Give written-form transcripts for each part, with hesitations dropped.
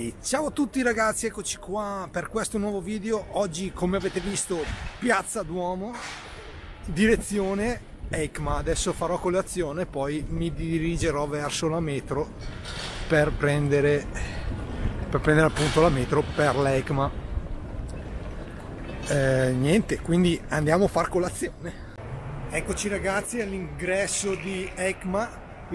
Ciao a tutti ragazzi, eccoci qua per questo nuovo video. Oggi, come avete visto, Piazza Duomo, direzione EICMA. Adesso farò colazione, poi mi dirigerò verso la metro per prendere appunto la metro per l'EICMA. Niente, quindi andiamo a far colazione. Eccoci ragazzi all'ingresso di EICMA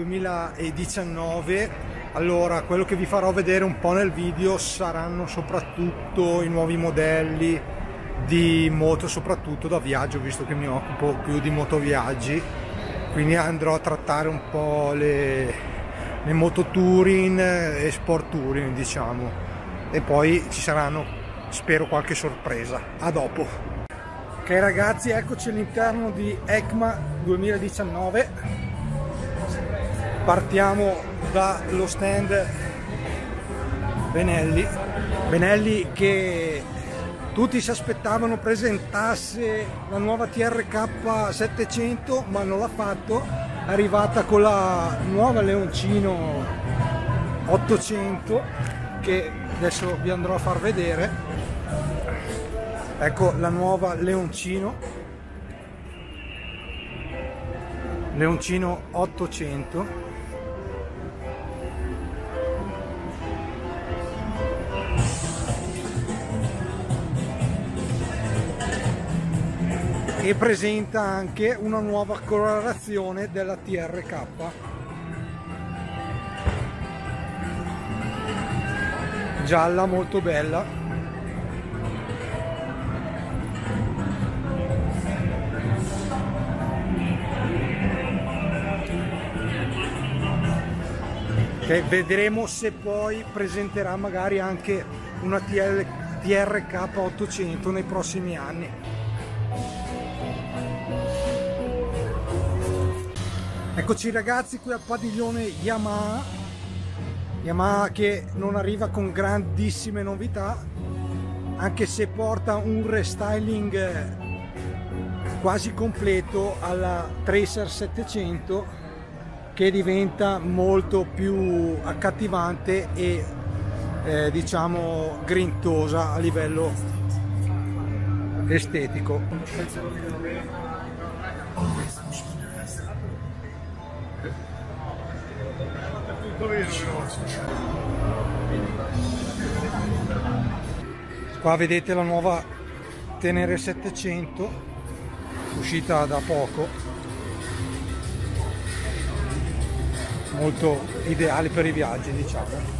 2019. Allora, quello che vi farò vedere un po' nel video saranno soprattutto i nuovi modelli di moto, soprattutto da viaggio, visto che mi occupo più di motoviaggi, quindi andrò a trattare un po' le moto touring e sport touring, diciamo, e poi ci saranno, spero, qualche sorpresa. A dopo. Ok ragazzi, eccoci all'interno di EICMA 2019. Partiamo dallo stand Benelli, che tutti si aspettavano presentasse la nuova TRK 700, ma non l'ha fatto. È arrivata con la nuova Leoncino 800 che adesso vi andrò a far vedere. Ecco la nuova Leoncino 800. E presenta anche una nuova colorazione della TRK. Gialla, molto bella. Che vedremo se poi presenterà magari anche una TRK 800 nei prossimi anni. Eccoci ragazzi qui al padiglione Yamaha che non arriva con grandissime novità, anche se porta un restyling quasi completo alla Tracer 700, che diventa molto più accattivante e diciamo grintosa a livello estetico. Qua vedete la nuova Tenere 700 uscita da poco, molto ideale per i viaggi, diciamo.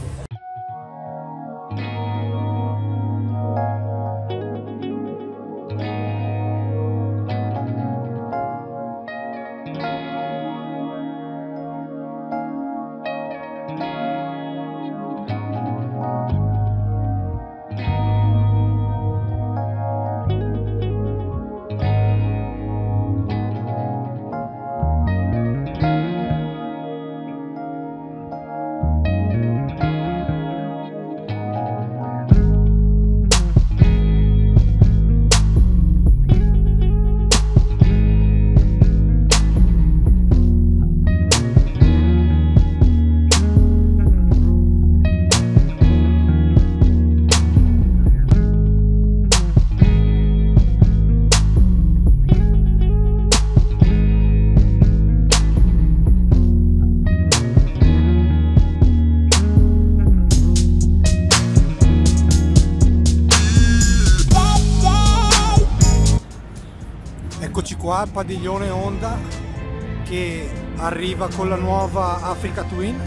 Eccoci qua al padiglione Honda che arriva con la nuova Africa Twin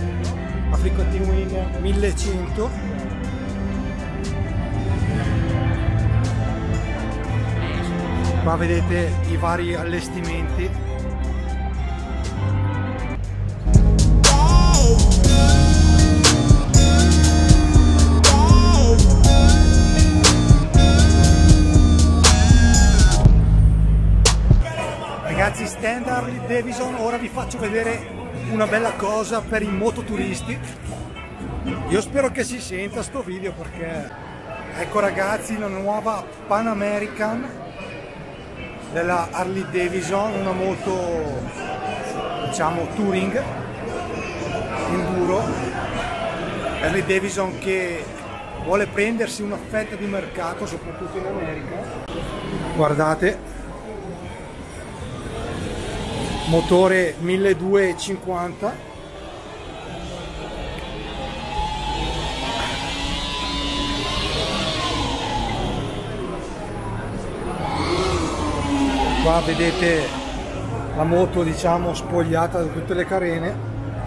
1100. Qua vedete i vari allestimenti. Ragazzi, stand Harley Davidson. Ora vi faccio vedere una bella cosa per i mototuristi. Io spero che si senta sto video, perché ecco ragazzi la nuova Pan American della Harley Davidson, una moto diciamo touring enduro, Harley Davidson che vuole prendersi una fetta di mercato soprattutto in America. Guardate, motore 1250, qua vedete la moto, diciamo, spogliata da tutte le carene.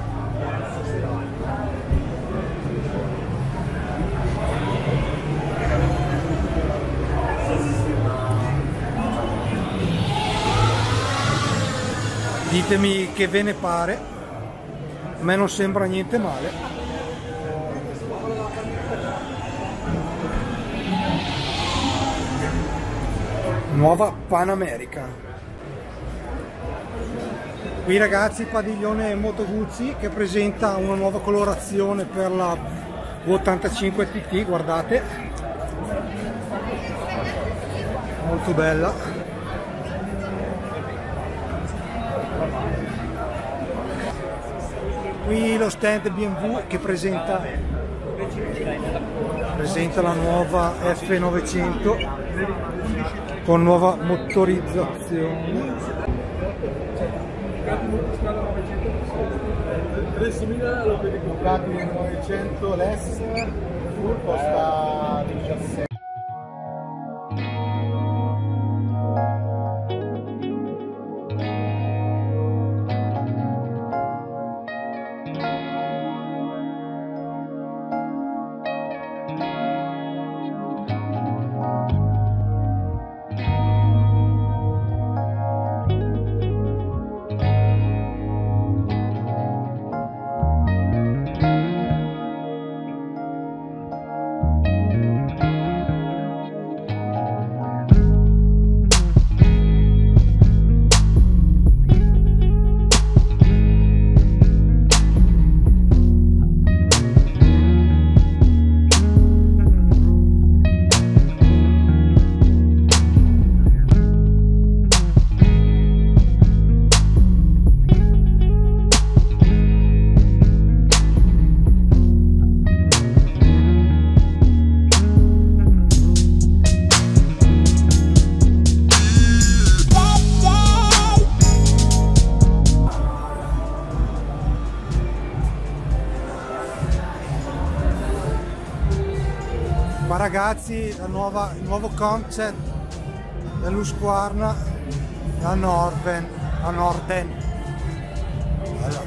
Ditemi che ve ne pare, a me non sembra niente male. Nuova Pan America. Qui ragazzi, padiglione Moto Guzzi che presenta una nuova colorazione per la V85 TT, guardate, molto bella. Qui lo stand BMW che presenta la nuova F900 con nuova motorizzazione. 900 l'S costa 17. Qua ragazzi il nuovo concept dell'Husqvarna, la Norden. Allora.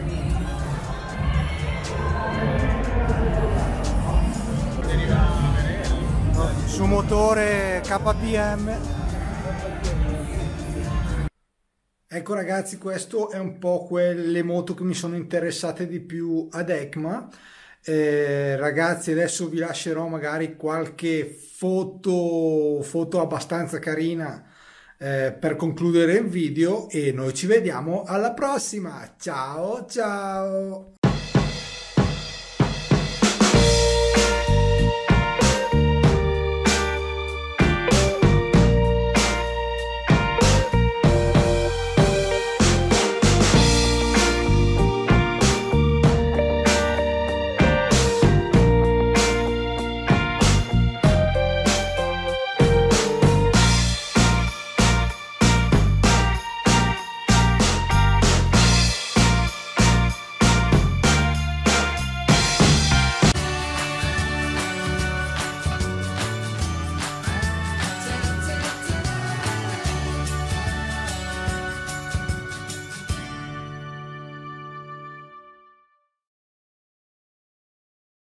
Su motore KTM. Ecco ragazzi, questo è un po' quelle moto che mi sono interessate di più ad EICMA. Ragazzi, adesso vi lascerò magari qualche foto abbastanza carina per concludere il video e noi ci vediamo alla prossima. Ciao ciao.